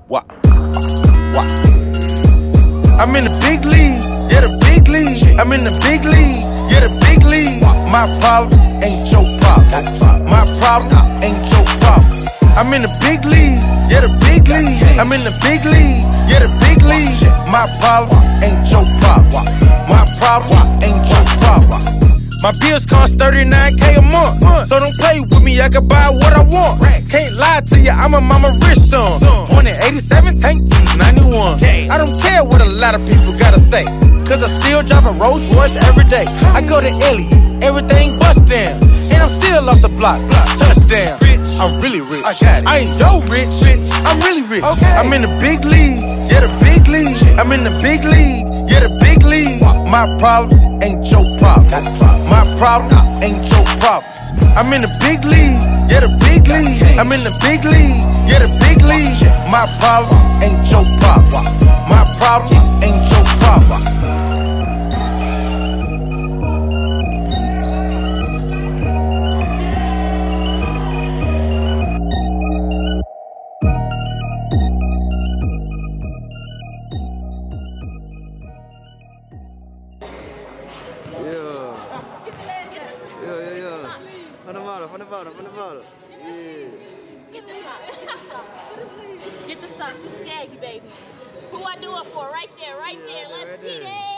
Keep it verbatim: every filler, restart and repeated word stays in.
Wah. Wah. I'm in the big league, yeah, the big league. I'm in the big league, yeah, the big league. My problems ain't your problems. My problems ain't your problems. I'm in the big league, yeah, the big league. I'm in the big league, yeah, the big league. My problems ain't your problems. My problems ain't your problems. My bills cost thirty-nine K a month, so don't play with me, I can buy what I want. Can't lie to you, I'm a mama rich son. Born in eighty-seven, tank ninety-one. I don't care what a lot of people gotta say, cause I still drive a Rolls Royce every day. I go to Elliot, everything bust down, and I'm still off the block, touchdown. I'm really rich, I got it. I ain't yo rich, I'm really rich. I'm in the big league, yeah, the big league. I'm in the big league, yeah, the big league. My problems ain't your problems. My problems ain't your problems. I'm in the big league, yeah, the big league. I'm in the big league, yeah, the big league. My problems ain't your problems. My problems ain't your problems. Van de bottom, van de bottom, van de bottom. Yeah. Get the socks. Get the socks. It's Shaggy, baby. Who I do it for? Right there, right there. Let's get it.